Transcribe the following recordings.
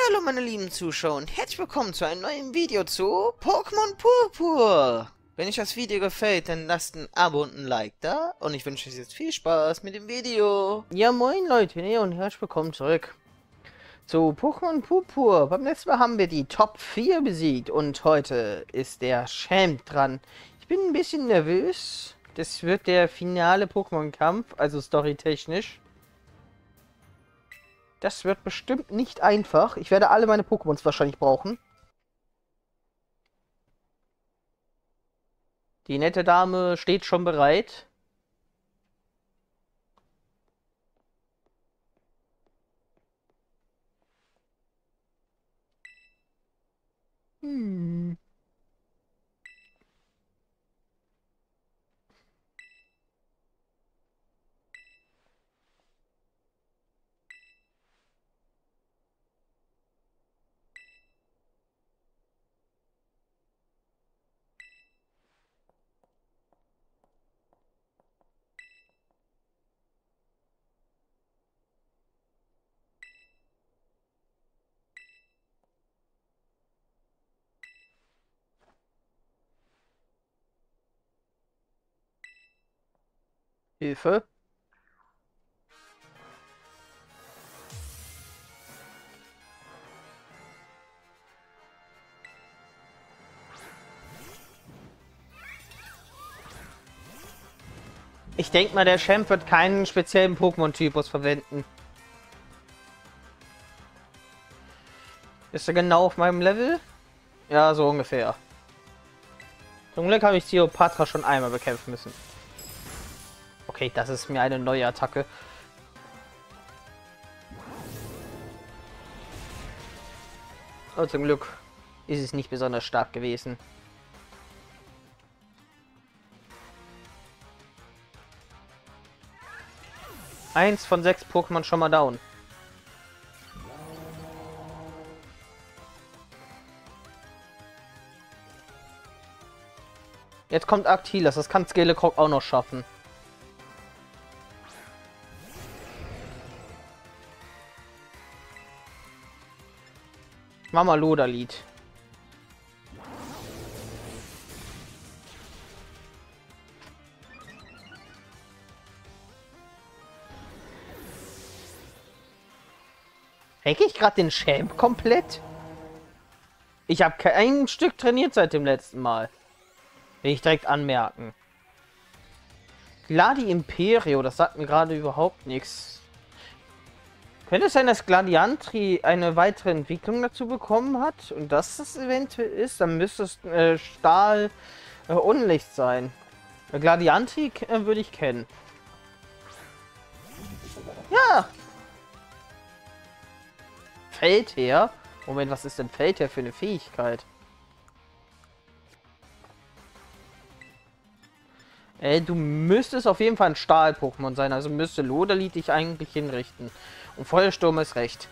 Hallo meine lieben Zuschauer und herzlich willkommen zu einem neuen Video zu Pokémon Purpur. Wenn euch das Video gefällt, dann lasst ein Abo und ein Like da und ich wünsche euch jetzt viel Spaß mit dem Video. Ja moin Leute und herzlich willkommen zurück zu Pokémon Purpur. Beim letzten Mal haben wir die Top 4 besiegt und heute ist der Champ dran. Ich bin ein bisschen nervös. Das wird der finale Pokémon-Kampf, also storytechnisch. Das wird bestimmt nicht einfach. Ich werde alle meine Pokémons wahrscheinlich brauchen. Die nette Dame steht schon bereit. Hm. Hilfe. Ich denke mal, der Champ wird keinen speziellen Pokémon-Typus verwenden. Ist er genau auf meinem Level? Ja, so ungefähr. Zum Glück habe ich Cleopatra schon einmal bekämpfen müssen. Okay, das ist mir eine neue Attacke. Aber zum Glück ist es nicht besonders stark gewesen. Eins von 6 Pokémon schon mal down. Jetzt kommt Arctilas, das kann Skelekroc auch noch schaffen. Mama Loda-Lied. Hacke ich gerade den Champ komplett? Ich habe kein Stück trainiert seit dem letzten Mal. Will ich direkt anmerken. Gladi Imperio, das sagt mir gerade überhaupt nichts. Könnte es sein, dass Gladiantri eine weitere Entwicklung dazu bekommen hat? Und das eventuell ist? Dann müsste es Stahl Unlicht sein. Gladiantri würde ich kennen. Ja! Feldherr? Moment, was ist denn Feldherr für eine Fähigkeit? Du müsstest auf jeden Fall ein Stahl-Pokémon sein, also müsste Loda-Lied dich eigentlich hinrichten. Und Feuersturm ist recht.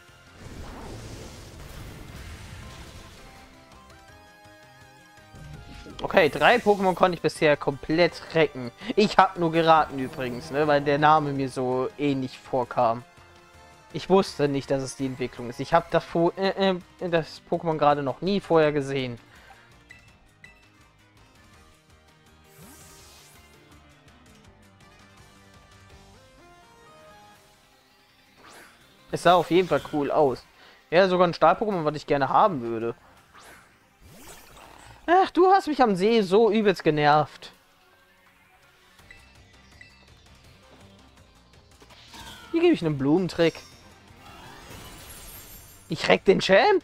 Okay, 3 Pokémon konnte ich bisher komplett recken. Ich habe nur geraten übrigens, ne, weil der Name mir so ähnlich vorkam. Ich wusste nicht, dass es die Entwicklung ist. Ich habe das Pokémon gerade noch nie vorher gesehen. Es sah auf jeden Fall cool aus. Ja, sogar ein Stahl-Pokémon, was ich gerne haben würde. Ach, du hast mich am See so übelst genervt. Hier gebe ich einen Blumentrick. Ich reck den Champ.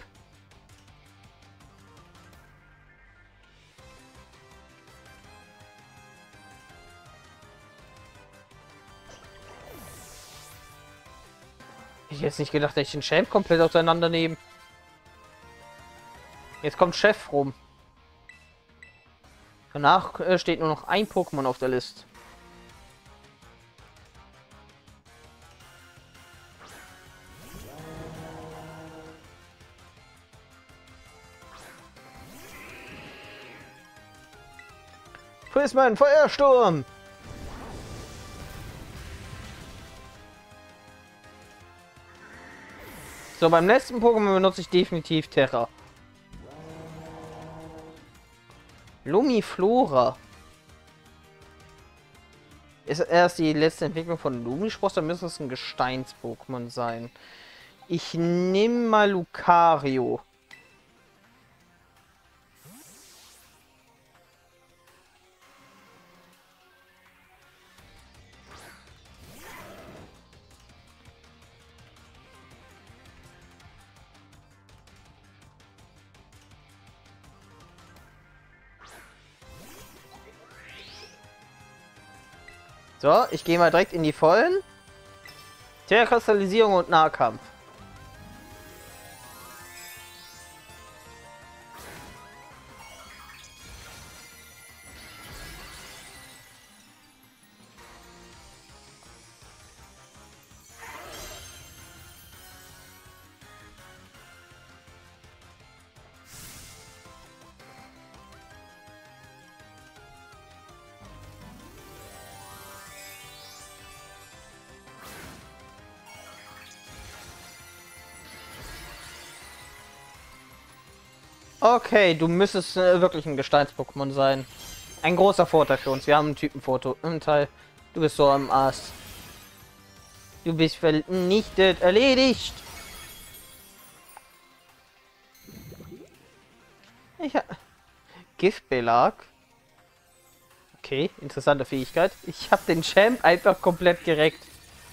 Ich hätte jetzt nicht gedacht, dass ich den Champ komplett auseinandernehmen. Jetzt kommt Chef rum. Danach steht nur noch ein Pokémon auf der Liste. Friss meinen Feuersturm! So, beim letzten Pokémon benutze ich definitiv Terra. Lumiflora. Ist erst die letzte Entwicklung von Lumispross, dann müsste es ein Gesteins-Pokémon sein. Ich nehme mal Lucario. So, ich gehe mal direkt in die Vollen. Terrakristallisierung und Nahkampf. Okay, du müsstest wirklich ein Gesteins-Pokémon sein. Ein großer Vorteil für uns. Wir haben ein Typenfoto im Teil. Du bist so am Ast. Du bist vernichtet. Erledigt. Ich Giftbelag. Okay, interessante Fähigkeit. Ich habe den Champ einfach komplett gereckt.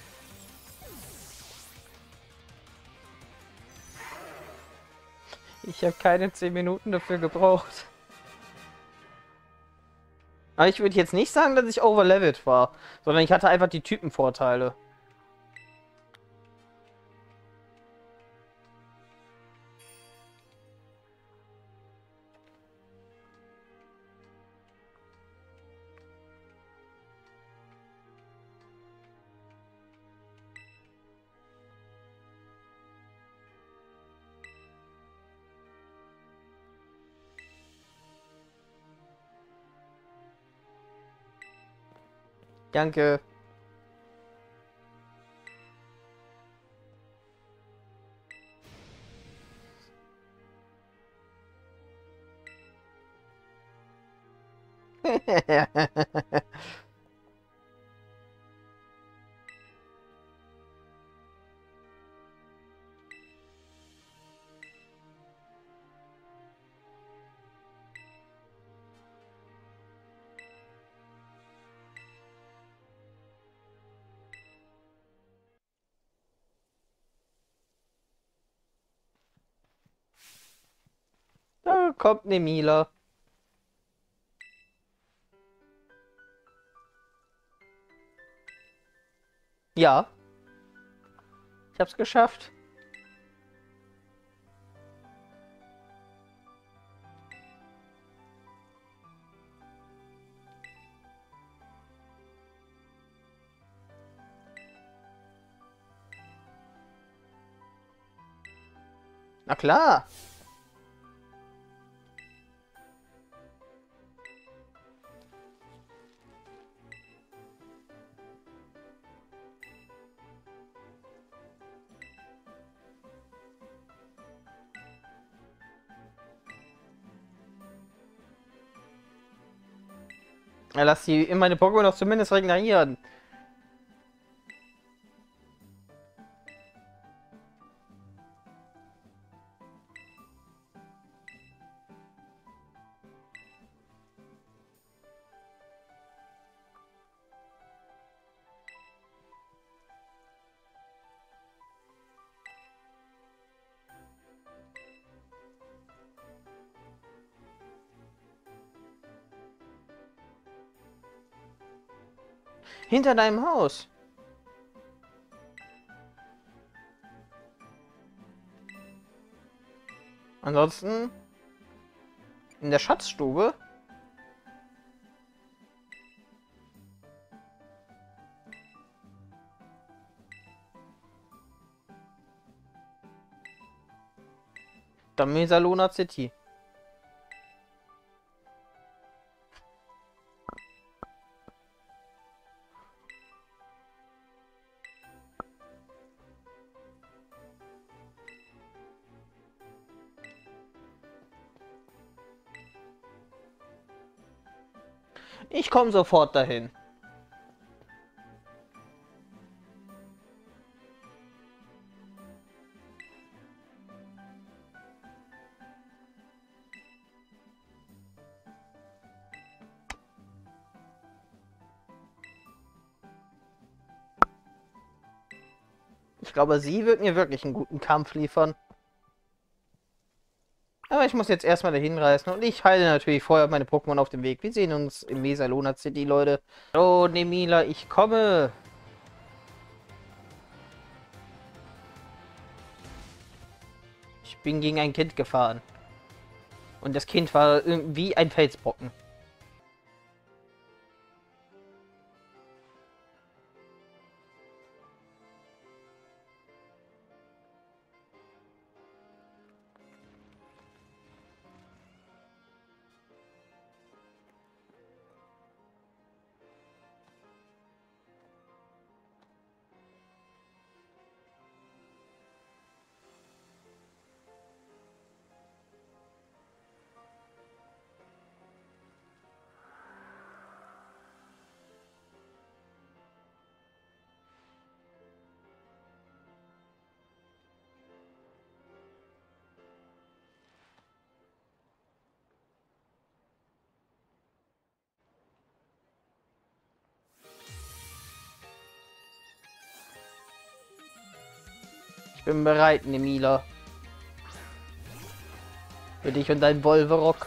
Ich habe keine 10 Minuten dafür gebraucht. Aber ich würde jetzt nicht sagen, dass ich overlevelt war, sondern ich hatte einfach die Typenvorteile. Danke. Da kommt eine Mila. Ja, ich hab's geschafft. Na klar. Ja, lass die in meine Pokémon doch zumindest regenerieren. Hinter deinem Haus. Ansonsten in der Schatzstube. Dann Mesalona City. Ich komme sofort dahin. Ich glaube, sie wird mir wirklich einen guten Kampf liefern. Aber ich muss jetzt erstmal dahin reisen und ich heile natürlich vorher meine Pokémon auf dem Weg. Wir sehen uns im Mesalona City, Leute. Oh, Nemila, ich komme. Ich bin gegen ein Kind gefahren. Und das Kind war irgendwie ein Felsbrocken. Ich bin bereit, Nemila. Für dich und dein Wolverock.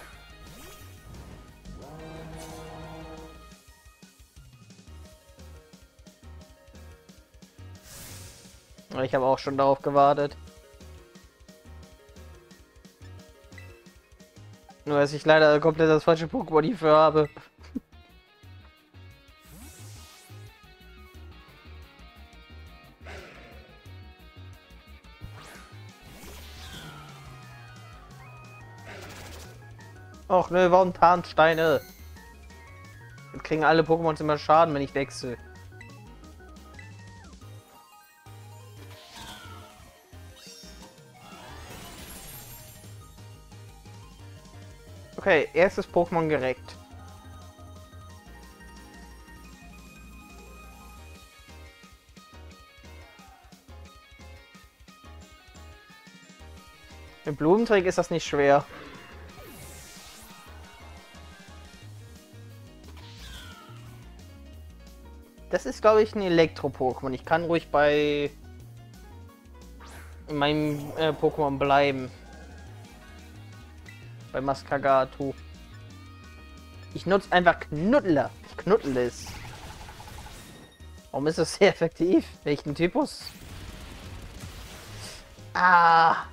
Ich habe auch schon darauf gewartet. Nur, dass ich leider komplett das falsche Pokémon hierfür habe. Och ne, warum Tarnsteine? Jetzt kriegen alle Pokémon immer Schaden, wenn ich wechsle. Okay, erstes Pokémon gereckt. Mit Blumenträg ist das nicht schwer. Das ist, glaube ich, ein Elektro-Pokémon. Ich kann ruhig bei meinem Pokémon bleiben. Bei Mascagatu. Ich nutze einfach Knuddler. Ich knuddle es. Warum ist das sehr effektiv? Welchen Typus? Ah!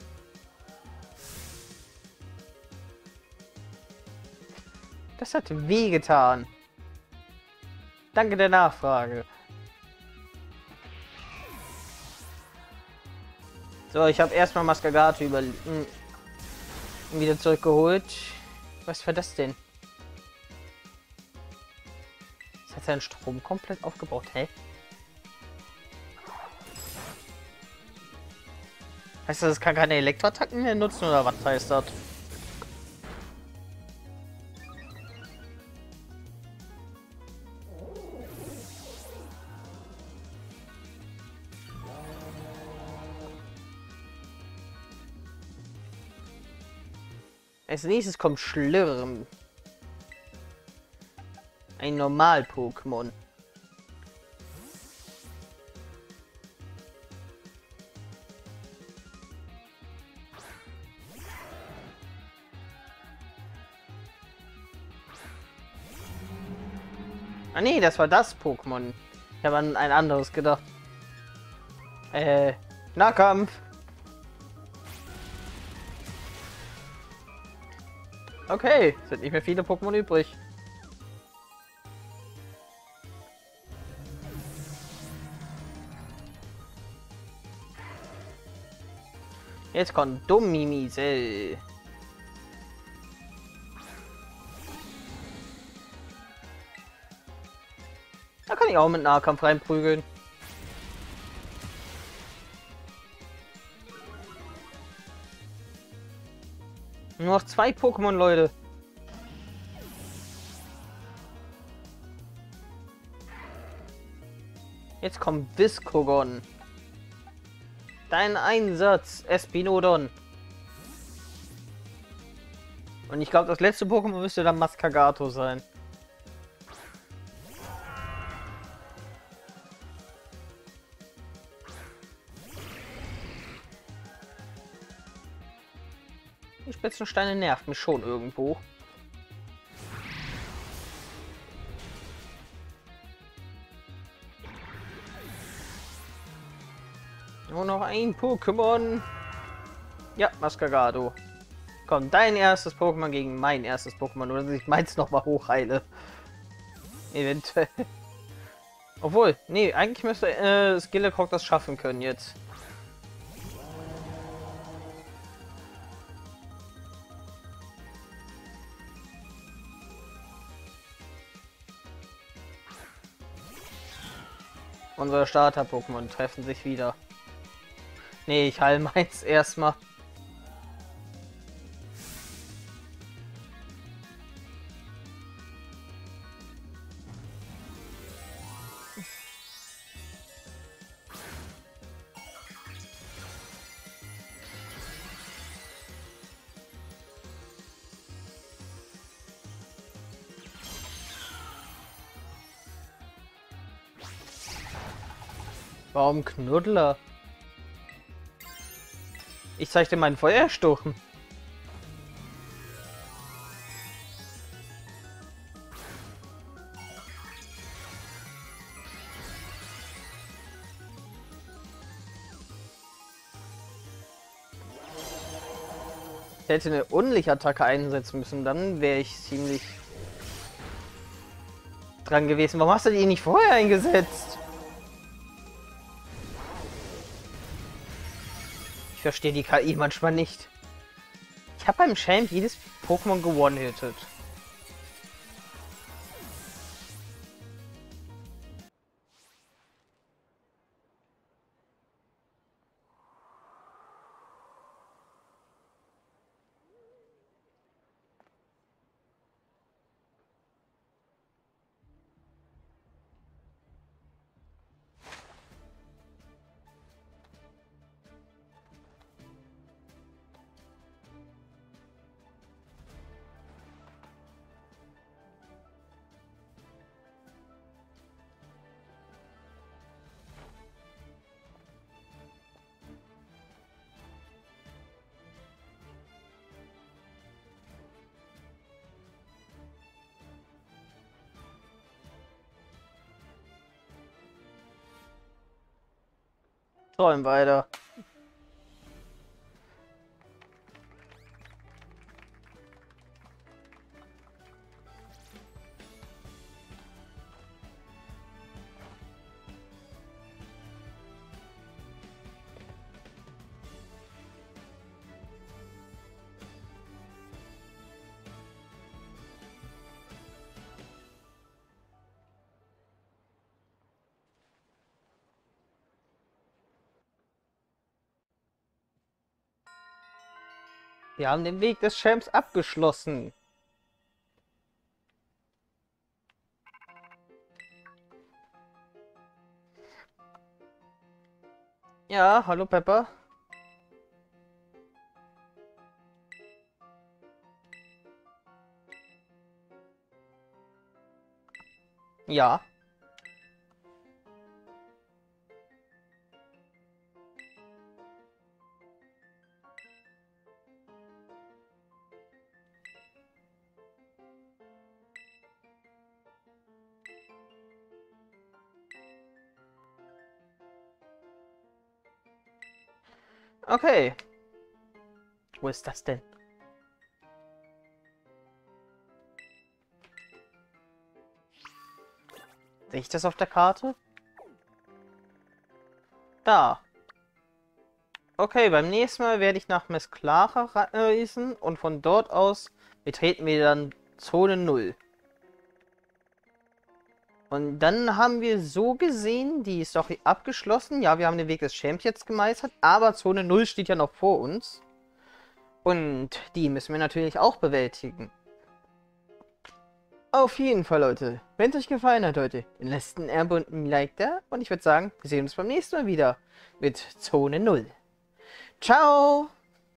Das hat wehgetan. Danke der Nachfrage. So, ich habe erstmal Mascagatu wieder zurückgeholt. Was war das denn? Das hat seinen Strom komplett aufgebaut. Hä? Heißt das, es kann keine Elektroattacken mehr nutzen oder was heißt das? Als nächstes kommt Schlirm. Ein Normal-Pokémon. Ah nee, das war das Pokémon. Ich habe an ein anderes gedacht. Nahkampf. Okay, sind nicht mehr viele Pokémon übrig. Jetzt kommt Dummimisel. Da kann ich auch mit Nahkampf reinprügeln. Nur noch 2 Pokémon, Leute. Jetzt kommt Viscogon. Dein Einsatz, Espinodon. Und ich glaube, das letzte Pokémon müsste dann Mascagato sein. Die Spitzensteine nervt mich schon irgendwo. Nur noch ein Pokémon. Ja, Mascagato. Komm, dein erstes Pokémon gegen mein erstes Pokémon. Oder dass ich meins nochmal hochheile. Eventuell. Obwohl, nee, eigentlich müsste Skillecroc das schaffen können jetzt. Unsere Starter-Pokémon treffen sich wieder. Nee, ich heile meins erstmal. Warum Knuddler? Ich zeig dir meinen Feuersturm. Ich hätte eine Unlichtattacke einsetzen müssen, dann wäre ich ziemlich dran gewesen. Warum hast du die nicht vorher eingesetzt? Ich verstehe die KI manchmal nicht. Ich habe beim Champ jedes Pokémon gewone-hittet. Träumen weiter. Wir haben den Weg des Champs abgeschlossen. Ja, hallo Pepper. Ja. Okay. Wo ist das denn? Sehe ich das auf der Karte? Da. Okay, beim nächsten Mal werde ich nach Mesclara reisen und von dort aus betreten wir dann Zone 0. Und dann haben wir so gesehen die Story abgeschlossen. Ja, wir haben den Weg des Champs jetzt gemeistert, aber Zone 0 steht ja noch vor uns. Und die müssen wir natürlich auch bewältigen. Auf jeden Fall, Leute. Wenn es euch gefallen hat heute, dann lasst einen Abo und ein Like da. Und ich würde sagen, wir sehen uns beim nächsten Mal wieder mit Zone 0. Ciao!